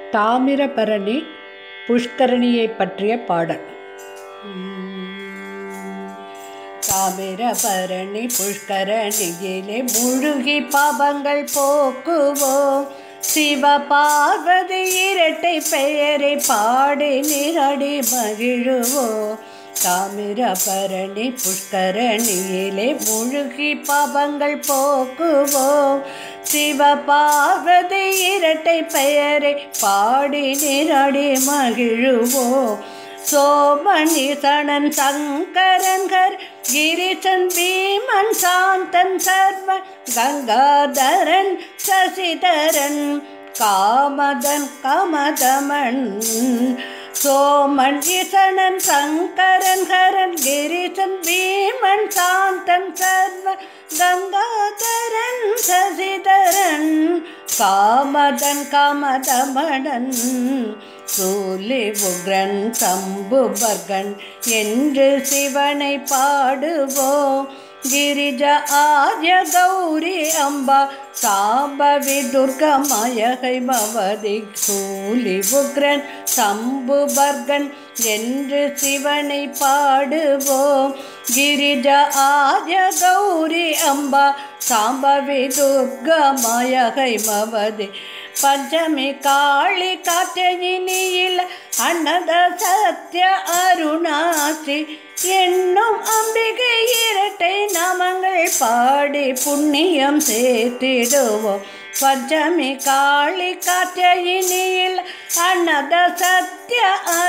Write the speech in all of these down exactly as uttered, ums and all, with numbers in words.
தாமிரபரணி புஷ்கரணியை பற்றிய பாடல். தாமிரபரணி புஷ்கரணியிலே முழுகி பாவங்கள் போக்குவோம். சிவ பார்வதி இரட்டை பெயரை பாடி நிரடி மகிழுவோம். தாமிரபரணி புஷ்கரணியிலே முழுகி பாவங்கள் போக்குவோம். சிவ பார்வதி இரட்டை பெயரை பாடி நிரடி மகிழுவோம். சோமனிசனன் சங்கரன்கர் கிரிசன் பீமன் சாந்தன் சர்வன் கங்காதரன் சசிதரன் காமதன் கமதமன். சோமன் ஈசனன் சங்கரன் ஹரன் கிரிசன் பீமன் சாந்தன் சர்வன் கங்காதரன் சசிதரன் காமதன் கமதமணன். சூலி உக்ரன் சம்புபர்கன் என்று சிவனை பாடுவோம். கிரிஜா ஆர்ய கௌரி அம்பா சாம்பவி துர்கா மயகை பவதி. சூலி உக்ரன் சம்புபர்கன் என்று சிவனை பாடுவோம். கிரிஜா ஆர்ய கௌரி அம்பா சாம்பவி துர்கா மயகை பவதி. பஞ்சமி காளி காத்தியினியில் அன்னத சத்ய அருணாசி என்னும் அம்பிகை இரட்டை நாமங்கள் பாடி புண்ணியம் சேர்த்திடுவோம். பஞ்சமி காளி காத்தியினியில் அன்னத சத்ய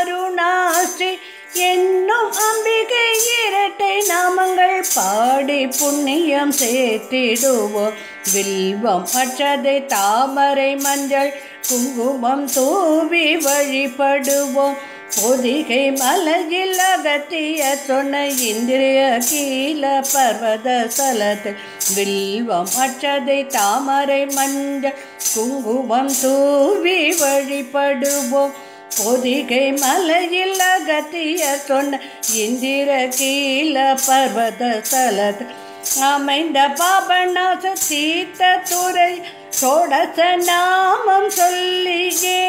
அருணாசி என்னும் அம்பிகை இரட்டை நாமங்கள் பாடி புண்ணியம் சேர்த்திடுவோம். வில்வம் அற்றதை தாமரை மஞ்சள் குங்குமம் தூவி வழிபடுவோம். பொதிகை மலையில் அகத்திய சொன்ன இந்திரிய கீழ பர்வத ஸ்தலத்தில் வில்வம் அற்றதை தாமரை மஞ்சள் குங்குமம் தூவி வழிபடுவோம். பொதிகை மலையில் அகத்திய சொன்ன இந்திர கீழ பர்வத ஸ்தலத்தில் அமைந்த பாபநாச தீர்த்த துறை சோடச நாமம் சொல்லியே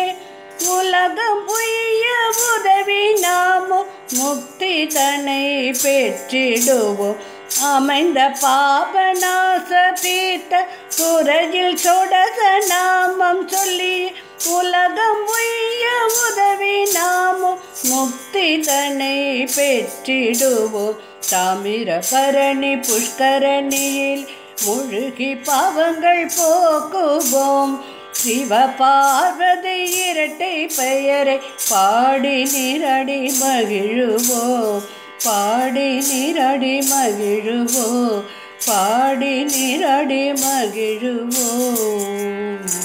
உலகம் உய்ய உதவி நாமும் முக்தி தனை பெற்றிடுவோம். அமைந்த பாபநாச தீர்த்த துறையில் சோடச நாமம் சொல்லி உலகம் உய்ய உதவி நாமும் முக்தி தனை பெற்றிடுவோம். தாமிரபரணி புஷ்கரணியில் முழுகி பாவங்கள் போக்குவோம். சிவ பார்வதி இரட்டை பெயரை பாடி நிரடி மகிழுவோம். பாடி நிரடி மகிழுவோம். பாடி நிரடி மகிழுவோம்.